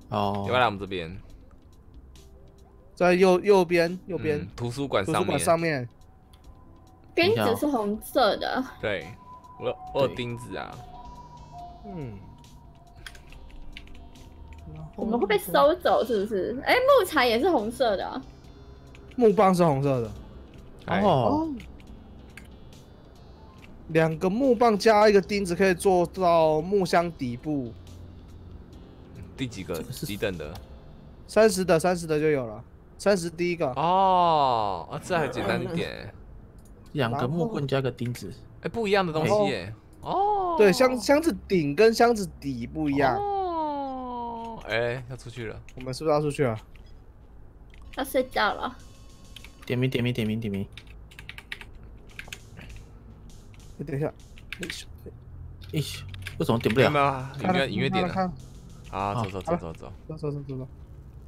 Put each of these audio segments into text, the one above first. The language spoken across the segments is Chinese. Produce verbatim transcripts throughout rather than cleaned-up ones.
哦， 要不要来我们这边？ 在右右边右边、 嗯、图书馆图书馆上面。 上面。 等一下哦钉子是红色的， 对，我有我有对钉子啊。 嗯。 我们会被收走是不是？哎、木材也是红色的、啊。 木棒是红色的。 哎哦， 两个木棒加一个钉子可以做到木箱底部。 第几个？ 这个是几等的？ 三十的三十的就有了，三十第一个。 哦，啊，这还简单一点。 两个木棍加个钉子， 哎，不一样的东西耶。哦， 对，箱箱子顶跟箱子底不一样。 哦，哎，要出去了。 我们是不是要出去了？ 要睡觉了。 点名点名点名点名。 你等一下， 咦，为什么点不了？ 没有啊，音乐音乐点了。 看， 好，走走走走走。 走走走走走。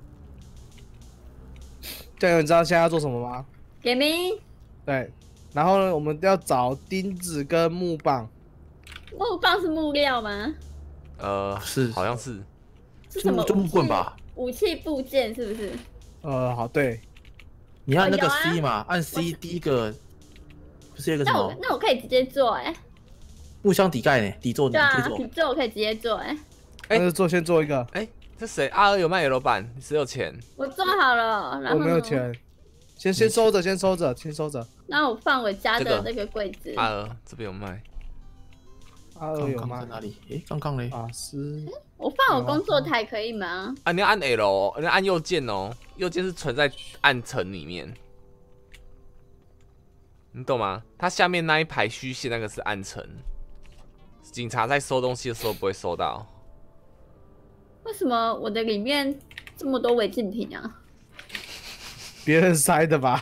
酱油，你知道现在要做什么吗？ 点名。 对，然后呢，我们要找钉子跟木棒。 木棒是木料吗？ 呃， 是好像是。 是什么就木棍吧？ 武器部件是不是？ 呃，好，对。 你按那个哦有啊 C 嘛，按 C 第一个不是有一个什那我么那我可以直接做哎、 木箱底盖呢？底座你对啊， 可以做你。做我可以直接做哎、 哎那就做先做一个。 哎，这谁？阿二有卖 L 版，只有钱。 我做好了，然后我没有钱，先先收着，先收着，先收着。 那我放我家这个的那个柜子。 阿二这边有卖。 阿二刚刚有吗在？哪里？诶，刚刚嘞， 法师。 我放我工作台可以吗？ 啊，你要按 L，哦你要按右键哦，右键是存在暗层里面，你懂吗？它下面那一排虚线那个是暗层，警察在收东西的时候不会收到。 为什么我的里面这么多违禁品啊？ 别人塞的吧？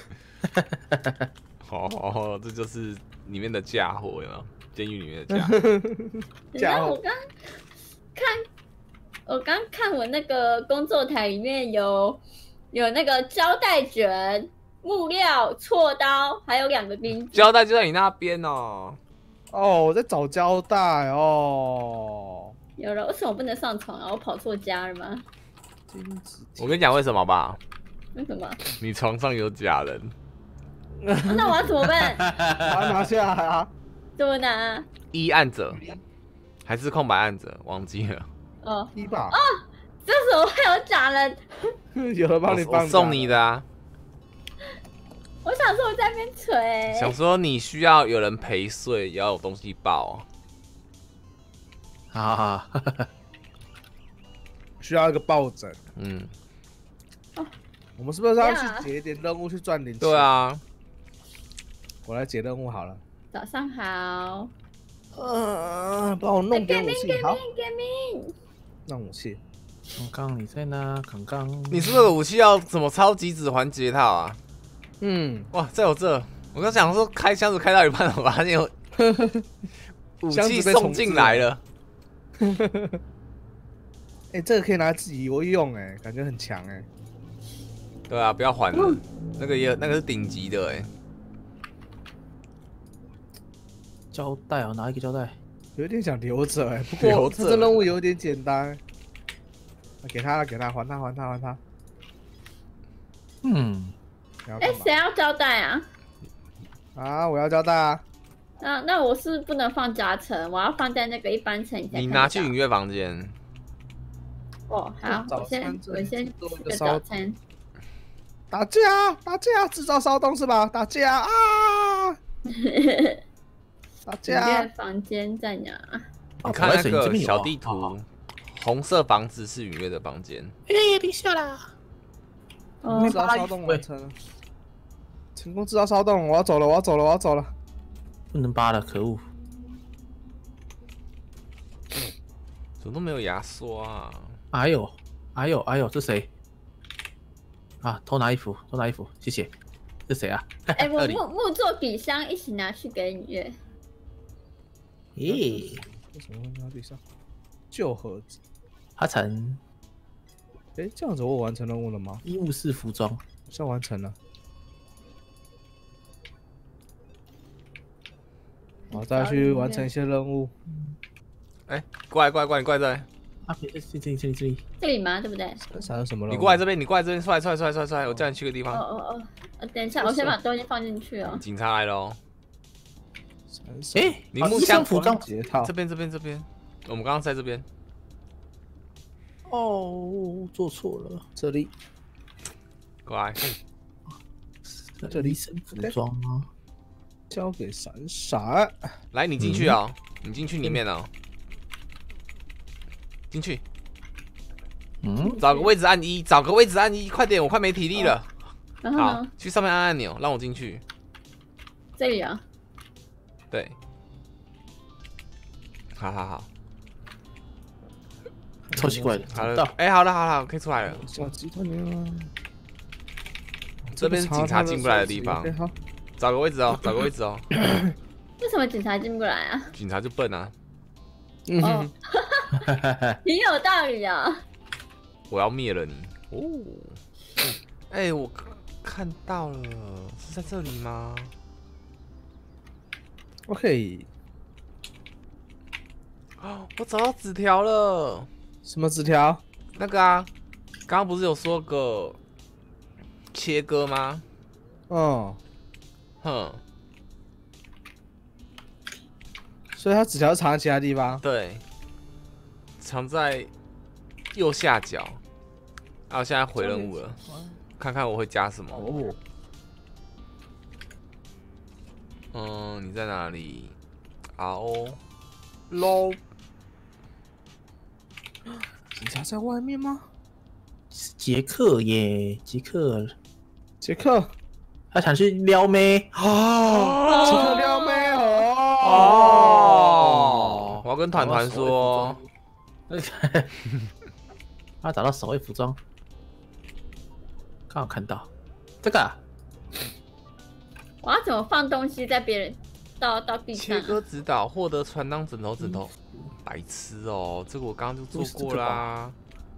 哦，这就是里面的嫁祸，有没有？监狱里面的嫁祸。 你知道我刚看，我刚看我那个工作台里面有有那个胶带卷、木料、锉刀，还有两个钉子。 胶带就在你那边哦。 哦，我在找胶带哦。 有了，为什么不能上床啊？我跑错家了吗？ 钉子。 我跟你讲为什么吧， 为什么？ 你床上有假人。 啊那我要怎么办？ 把它拿下来啊！ 怎么拿？ 一按着，还是空白按着？忘记了。 哦， 一把。 这时候会有假人。 有人帮你放。 我我送你的啊。 我想说我在那边捶。 想说你需要有人陪睡，也要有东西抱。 好好好， 需要一个抱枕。 嗯， 我们是不是要呀去解一点任务去赚点钱？ 对，啊。 我来解任务好了。 早上好。 嗯，帮我弄点武器，好， 给命。 弄武器。 刚刚你在哪？刚刚你是不是有武器要什么超级指环结套啊？ 嗯， 哇，在我这，我刚想说开箱子开到一半，我发现有武器送进来了。 哎、欸，这个可以拿自己用，哎，感觉很强，哎。 对啊，不要还了，那个也那个是顶级的，哎。 胶带哦，拿一个胶带。 有点想留着，哎，不留着过这个任务有点简单。给他了，给他，还他，还他，还他。 嗯， 哎，谁要胶带啊？ 啊，我要胶带啊！ 那那我是不能放夹层，我要放在那个一般层。 你拿去音乐房间。 哦，好，我先我先做吃个早餐。 打架，打架，制造骚动是吧？打架啊！打架。 音乐房间在哪？ 你看那个小地图，红色房子是允月的房间。 哎，等一下啦！ 哦， 制造骚动完成了，成功制造骚动，我要走了，我要走了，我要走了。 不能扒了，可恶！ 怎么都没有牙刷啊？ 哎呦，哎呦，哎呦，这谁？啊，偷拿衣服，偷拿衣服，谢谢。这谁啊？ 哎，我木木做笔箱一起拿去给你月。 咦， 为什么会拿地上？旧盒子。 阿成， 哎，这样子我完成任务了吗？ 医务室服装， 好像完成了。好，再去完成一些任务。 哎，过来过来过来，你过来这来。 啊，这这这这里这里， 这里吗？对不对？ 闪有什么了？ 你过来这边，你过来这边，出来出来出来出来出来，我叫你去个地哦方。 哦哦，呃，等一下，我先把东西放进去哦。 警察来了哦， 哎， 哎，啊医铃木箱生服装解套这。边这边这边，我们刚刚在这边。 哦，做错了， 这里过来， 这里医生服装吗？ 交给闪闪。 来你进去哦，你进去里面哦，进去， 嗯， 找个位置按一，找个位置按一，快点，我快没体力了。好然后呢？， 去上面按按钮，让我进去。 这里啊。 对，好好好， 超奇怪的， 好找不到，。 了哎，好了好了，可以出来了。 小鸡团牛。 这边是警察进不来的地方 OK，，好， 找个位置哦，找个位置哦。 为什么警察进不来啊？ 警察就笨啊， 嗯哦，挺有道理啊。 我要灭了你哦。哎，我看到了，是在这里吗？ ，OK， 哦，我找到纸条了。 什么纸条？ 那个啊，刚刚不是有说个切割吗？ 嗯， 哼， 所以它纸条藏在其他地方。 对，藏在右下角。啊，我现在回任务了，看看我会加什么。 哦， 嗯，你在哪里？好，low， 警察在外面吗？ 杰克耶，杰克， 杰克， 他想去撩妹哦，杰克撩妹哦。 哦，我要跟团团说， 他找到守卫服装，刚好看到这个、啊， 我要怎么放东西在别人到到地上切啊？ 割指导，获得船当枕头，枕头，白痴哦，这个我刚刚就做过啦。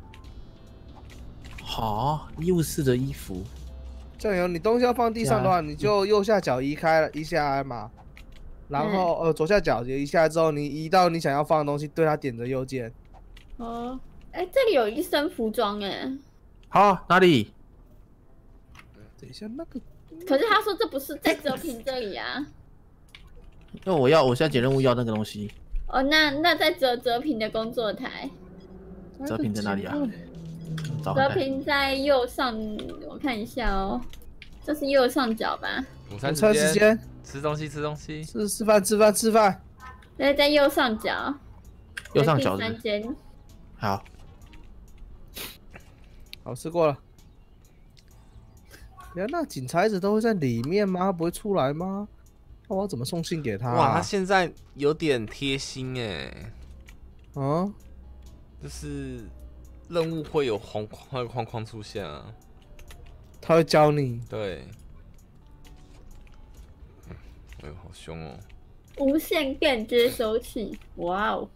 好，医务室的衣服， 酱油，你东西要放地上的话，你就右下角移开了，移下来嘛。然后呃左下角也移下来之后，你移到你想要放的东西，对它点着右键。 哦，哎，这里有医生服装哎， 好哪里？ 等一下，那个可是他说这不是在遮屏这里啊。 因为我要我现在解任务要那个东西， 哦，那那在泽泽平的工作台， 泽平在哪里啊？找泽看看。 平在右上，我看一下哦，这是右上角吧？ 午餐午餐时时间， 间， 吃东西，吃东西。 吃吃饭吃饭吃饭。 对，在右上角， 右上角第是三间。 好， 好，吃过了。呀，那警察一直都会在里面吗？他不会出来吗？那我要怎么送信给他、啊？ 哇，他现在有点贴心哎， 嗯， 就是任务会有框框框框出现啊。 他会教你。 对，哎呦，好凶哦！ 无线电接收器，哇哦！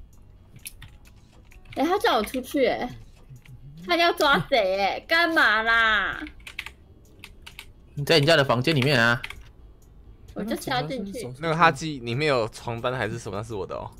哎、他叫我出去哎、他要抓贼哎、干嘛啦？ 你在你家的房间里面啊？ 我就是要进去。 那个哈基里面有床单还是什么？那是我的哦。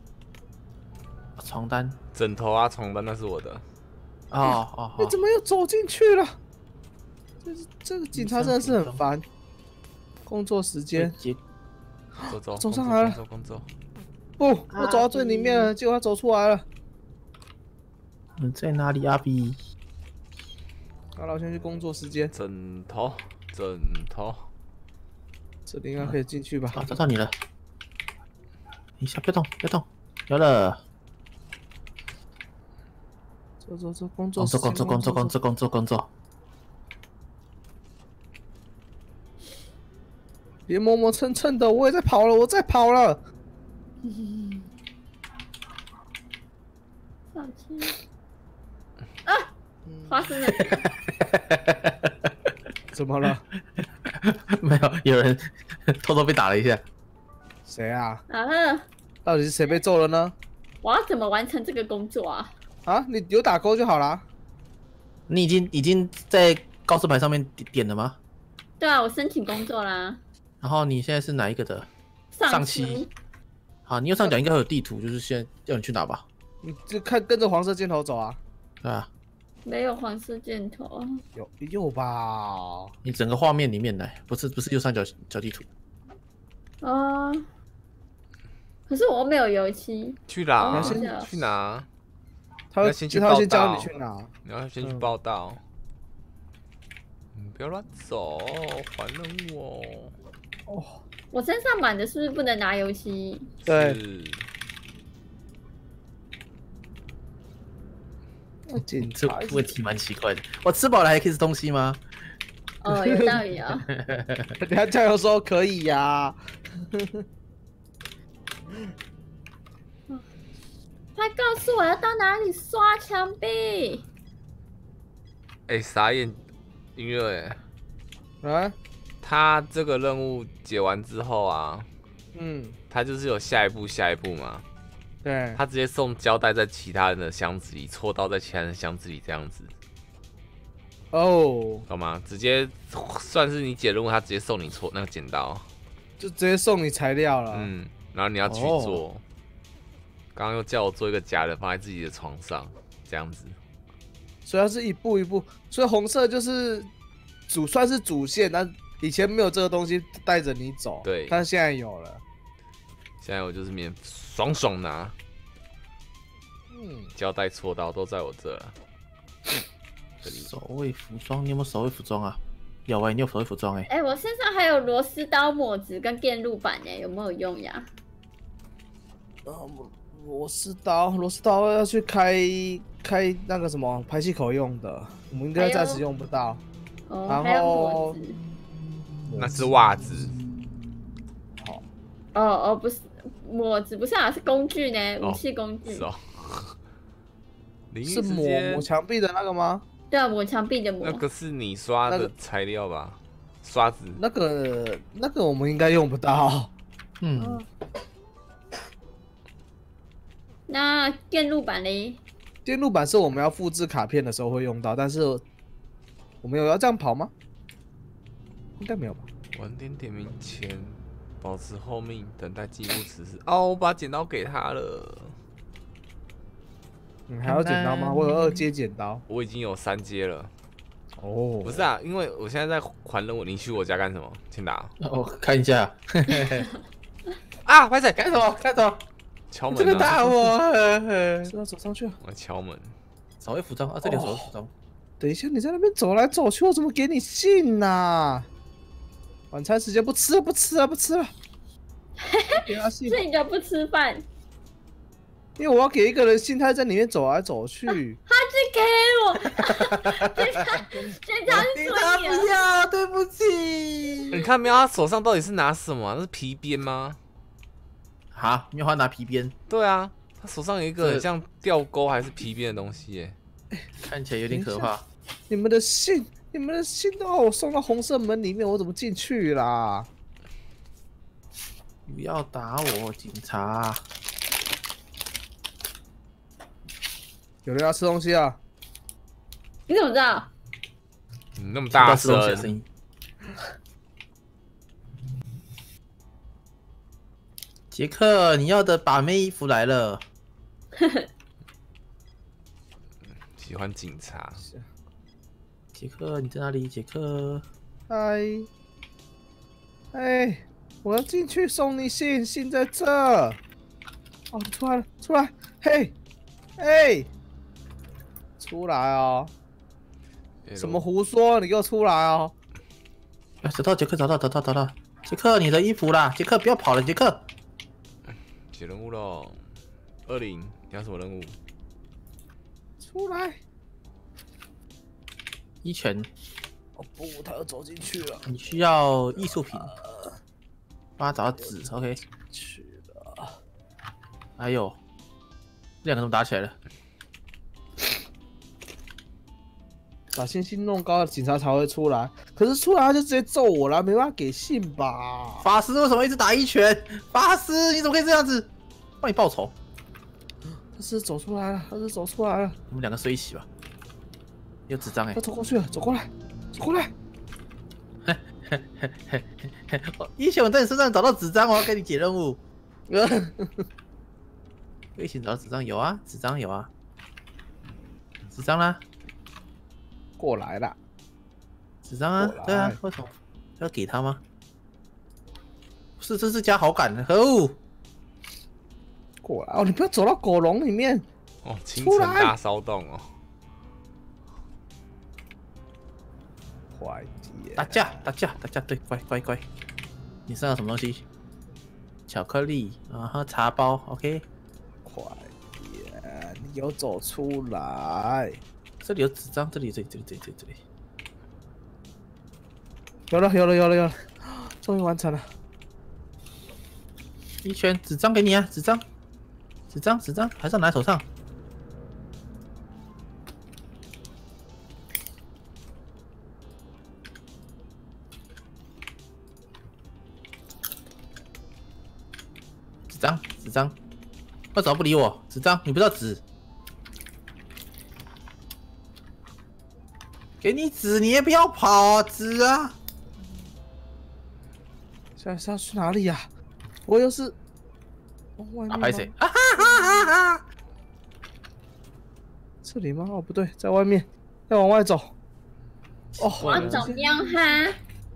床单。 枕头啊，床单那是我的。 哦哦你哦， 怎么又走进去了？这是这个警察真的是很烦。工作时间， 杰走走， 走上来了工作工作。 不，我走到最里面了，结果他走出来了。 你在哪里，阿比？ 好了，我先去工作时间， 枕头，枕头。 这里应该可以进去吧？ 啊，找到你了。等一下，别动，别动，有了。 走走走，工作工作，工作，工作，工作，工作，工作。 别磨磨蹭蹭的，我也在跑了，我在跑了。 上去啊！发生了， 怎么了？ 没有，有人偷偷被打了一下。 谁啊？ 然后到底是谁被揍了呢？ 我要怎么完成这个工作啊？ 啊，你有打勾就好啦。 你已经已经在告示牌上面点点了吗？ 对啊，我申请工作啦。 然后你现在是哪一个的？上上期。好，你右上角应该会有地图，就是现在要你去哪吧？ 你就看跟着黄色箭头走啊。 对啊， 没有黄色箭头啊。 有有吧？ 你整个画面里面来，不是不是右上角角地图。 啊。可是我又没有油漆。 去哪？ 你要先去哪？ 他会要先去他会先报道教你去哪。 你要先去嗯报道。你不要乱走，还任务哦。 哦， 我身上满的是不是不能拿油漆？ 对， 是要检这查一下问题蛮奇怪的。我吃饱了还可以吃东西吗？ 哦，有道理啊。 人家酱油说可以呀、 快告诉我要到哪里刷墙壁！ 哎、傻眼，音乐哎， 啊， 他这个任务解完之后啊， 嗯， 他就是有下一步下一步嘛， 对， 他直接送胶带在其他人的箱子里，戳刀在其他人的箱子里这样子， 哦， 懂吗？直接算是你解任务，他直接送你戳那个剪刀， 就直接送你材料了。 嗯，然后你要去做。刚刚又叫我做一个假的放在自己的床上，这样子。 所以它是一步一步，所以红色就是主算是主线，但以前没有这个东西带着你走， 对但是现在有了。 现在我就是免爽爽拿， 嗯， 胶带、戳刀都在我这了。这里守卫服装，你有没有守卫服装啊？有哎、欸，你有守卫服装哎、 哎、我身上还有螺丝刀、抹子跟电路板呢，有没有用呀？ 呃，螺丝刀，螺丝刀要去开开那个什么排气口用的，我们应该暂时用不到。 哦， 然后还有抹子。 那是袜子， 好， 哦哦，不是抹子，不是啊，是工具呢， 哦武器工具。 是哦。淋浴是抹时间抹墙壁的那个吗？ 对啊，抹墙壁的抹。 那个是你刷那个的材料吧？刷子。 那个那个我们应该用不到。 嗯， 哦那电路板嘞？ 电路板是我们要复制卡片的时候会用到，但是我们有要这样跑吗？应该没有吧？ 晚点点名前，保持后命，等待记录此事。哦，我把剪刀给他了， 你还要剪刀吗？我有二阶剪刀。 我已经有三阶了。 哦， 不是啊，因为我现在在还任务，你去我家干什么？请打。 我看一下， 啊，拍仔， 干什么？干什么？ 敲这个门啊！ 打我！呵呵是要走上去了。 我敲门。 守卫服装啊，这里有守卫服装。 等一下，你在那边走来走去，我怎么给你信呐、啊？晚餐时间不吃了，不吃了，不吃了。给他信， 所以你就不吃饭？ 因为我要给一个人信，他在里面走来走去。 他去给我，检查检查是所以不要，对不起。 你看没有？他手上到底是拿什么啊？那是皮鞭吗？ 好，妙花拿皮鞭， 对啊，他手上有一个这很像吊钩还是皮鞭的东西耶。 看起来有点可怕。 你们的信，你们的信都把我送到红色门里面，我怎么进去啦？ 不要打我，警察！ 有人要吃东西啊？ 你怎么知道？ 你那么大吃东西的声声， 音。杰克，你要的把妹衣服来了。 喜欢警察。 杰克，你在哪里？杰克， 嗨，哎，我要进去送你信，信在这。哦，出来了，出来，嘿，哎，出来哦！什么胡说？你给我出来哦！ 啊，找到杰克，找到，找到，找到。杰克，你的衣服啦！杰克，不要跑了，杰克。 解任务喽！二零，你要什么任务？ 出来！ 一拳， 哦不，他要走进去了。 你需要艺术品，帮他找到纸。OK， 去了。 哎呦，这两个怎么打起来了？ 把信息弄高了，警察才会出来。可是出来他就直接揍我了，没办法给信吧？ 法师为什么一直打一拳？法师，你怎么可以这样子？帮你报仇。 他是走出来了，他是走出来了。 我们两个睡一起吧。有纸张哎他，走过去了，走过来，走过来。 一拳我在你身上找到纸张，我要给你解任务。 一起找纸张有啊，纸张有啊，纸张啦， 过来啦， 纸张啊，对啊，为什么要给他吗？不是，这是加好感的，可恶！ 过来哦，你不要走到狗笼里面。 哦，清晨大骚动哦。 快点！ 打架，打架，打架，对，乖乖乖。你身上有什么东西？巧克力，啊哈，茶包 ，OK。 快点！你有走出来。 这里有纸张，这里，这里，这里，这里，这里。 有了，有了，有了，有了，终于完成了。 一圈纸张给你啊，纸张，纸张，纸张，还是要拿在手上。纸张，纸张，为什么不理我？纸张，你不知道纸？给你纸，你也不要跑啊，纸啊！ 现在是要去哪里呀、啊？我又是往外面吗？ 拍谁？啊哈哈哈哈！ 这里吗？哦，不对，在外面，要往外走。哦， 我要找喵哈。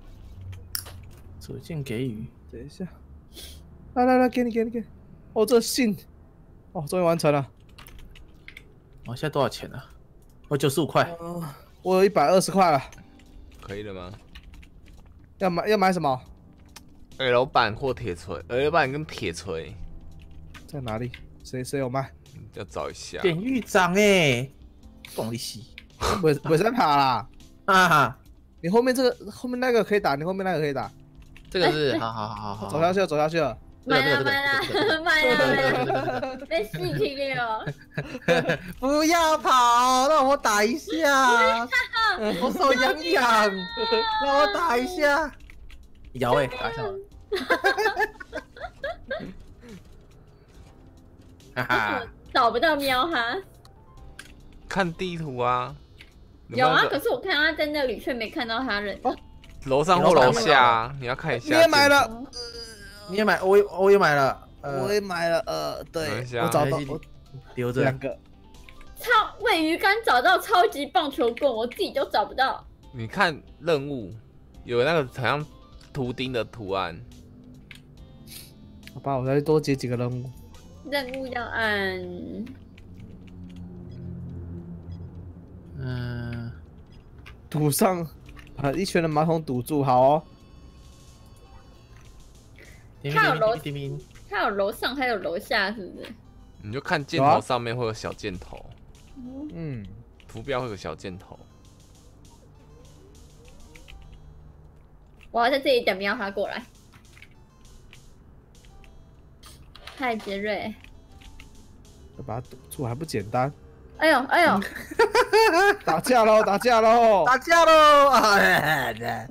手剑给予。 等一下，来来来，给你给你给你。哦，这信，哦，终于完成了。 哦，现在多少钱啊？我九十五块。 嗯、呃，我有一百二十块了。 可以了吗？ 要买要买什么 ？L 板或铁锤 ，L 板跟铁锤在哪里？谁谁有卖？ 要找一下。 典狱长哎，懂利息。 尾尾山爬啦！ 啊， 你后面这个后面那个可以打，你后面那个可以打。 这个是，好好好好， 走下去了，走下去了。 买了买了买了买了，被戏听了。 不要跑，让我打一下，我手痒痒，让我打一下。摇哎，打一下。哈哈， 找不到喵哈。 看地图啊。 有啊，可是我看他在那里，却没看到他人。 楼上或楼下，你要看一下。 你也买了， 你也买，我也我也买了， 我也买了，呃，对，我找到，我留着两个。 超喂鱼竿找到超级棒球棍，我自己都找不到。 你看任务有那个好像图钉的图案。 好吧，我再多接几个任务。 任务要按， 嗯， 堵上，把一圈的马桶堵住，好哦。 它有楼，它有楼上，还有楼下，是不是？ 你就看箭头上面会有小箭头， 嗯， 图标会有小箭头。 我要在这里等喵哈过来。嗨，杰瑞， 要把它堵住还不简单。 哎呦哎呦， 打架喽！打架喽！ 打架喽！哎，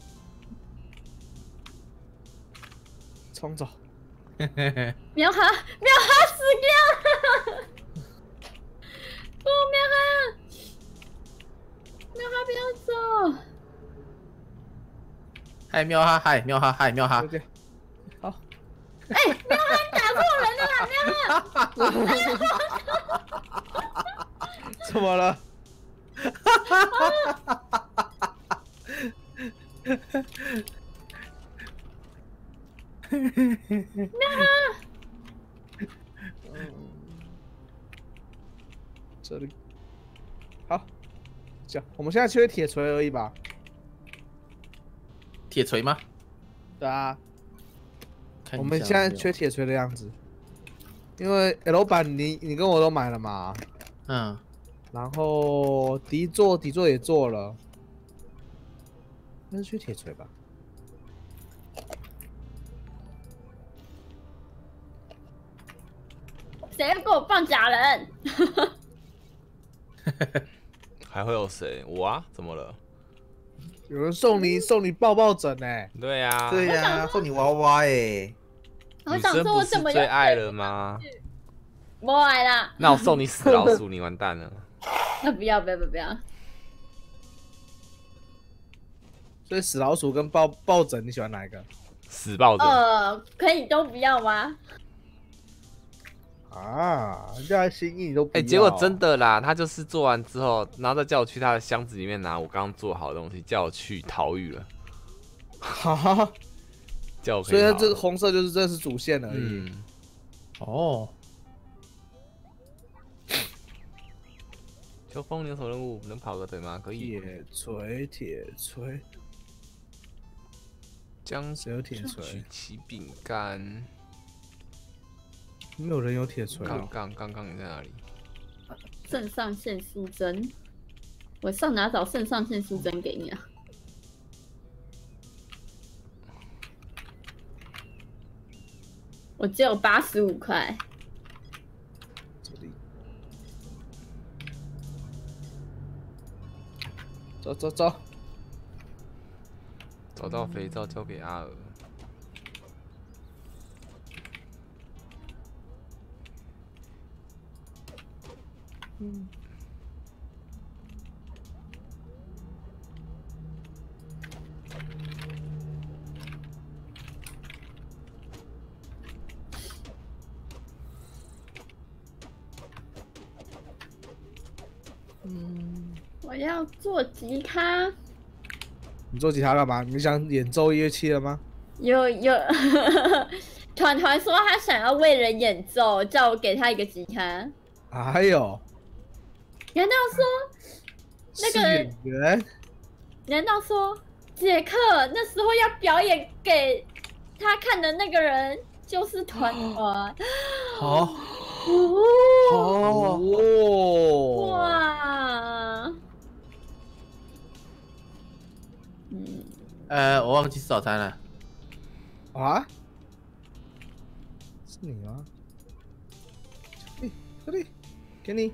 冲走！ 喵哈，喵哈死掉了！不，喵哈，喵哈不要走！ 嗨，喵哈，嗨，喵哈，嗨，喵哈。 好。 哎，喵哈，你打错人了啦，喵哈！ 怎么了？ 喵哈！ 这里好，这样我们现在缺铁锤而已吧？ 铁锤吗？ 对啊，我们现在缺铁锤的样子，因为 L 版你你跟我都买了嘛， 嗯， 然后底座底座也做了，那是缺铁锤吧？ 谁要给我放假人？ 还会有谁？我啊？怎么了？ 有人送你送你抱抱枕哎！ 对呀， 对呀，送你娃娃哎！ 女生不是最爱了吗？ 不爱啦。 那我送你死老鼠，你完蛋了。 那不要不要不要不要。 所以死老鼠跟抱抱枕，你喜欢哪一个？ 死抱枕。 呃，可以都不要吗？ 好啊，人家心意你都不哎、 要。 结果真的啦，他就是做完之后，然后再叫我去他的箱子里面拿我刚刚做好的东西，叫我去逃狱了。 哈哈， 叫我可所以它跑这个红色就是这是主线而已。 嗯， 哦， 秋风，你有什么任务？能跑个腿吗？可以。 铁锤，铁锤， 将谁有铁锤曲？奇饼干。 没有人有铁锤杠哦。 杠杠杠，你在哪里？ 肾上腺素针，我上哪找肾上腺素针给你啊？我只有八十五块。 这里，走走走。 找到肥皂交给阿尔。 嗯。嗯， 我要做吉他。 你做吉他干嘛？你想演奏乐器了吗？ 有有，团团说他想要为人演奏，叫我给他一个吉他。 还有， 难道说那个是演员？ 难道说杰克那时候要表演给他看的那个人就是团团？ 好， 哦， 哦， 哦， 哇，嗯， 呃，我忘记吃早餐了。 啊？是你吗？哎，这里，给你。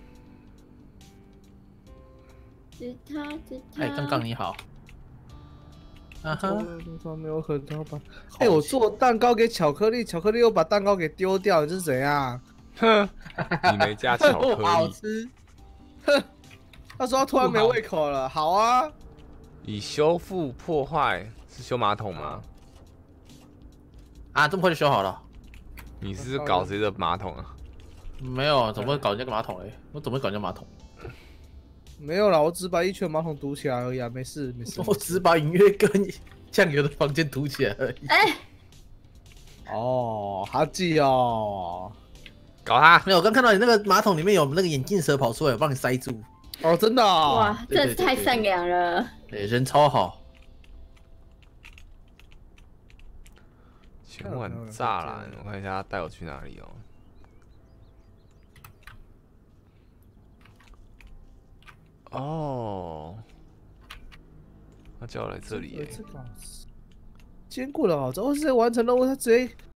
吉他吉他。 哎，刚刚你好。啊哈， 路上没有很多吧？哎，我做蛋糕给巧克力，巧克力又把蛋糕给丢掉，你这是怎样？ 哼，你没加巧克不好力。 吃。 哼，他说他突然没胃口了。好啊， 已修复破坏是修马桶吗？ 啊，这么快就修好了？ 你是不是搞谁的马桶啊？ 没有，怎么会搞人家个马桶嘞？我怎么会搞人家马桶？ 没有啦，我只把一圈马桶堵起来而已啊，没事没事。 我只是把音乐跟酱油的房间堵起来而已。 哎， 哦，哈记哦， 搞他！ 没有，我刚看到你那个马桶里面有那个眼镜蛇跑出来，我帮你塞住。 哦，真的哦。 哇， 对对对这太善良了。 对，人超好。 全晚栅栏，我看一下他带我去哪里哦。哦，他叫我来这里耶。 这个坚固的好招，我直接完成任务，他直接